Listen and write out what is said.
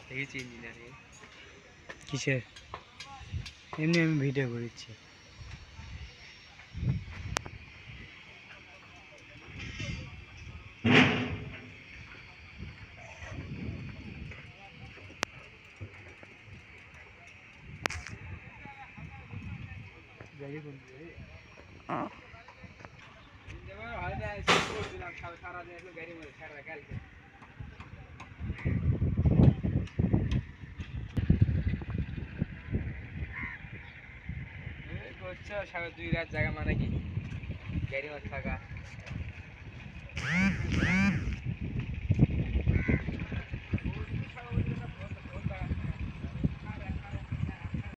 দেখেছি ইঞ্জিনিয়ারিং কিসের? এমনি আমি ভিডিও করেছি। গাড়ি কোন গাড়ি সারা দিন গাড়ি মধ্যে সারা কালকে করছো সারা 2 রাত জায়গা মানে কি গাড়ি মধ্যে থাকা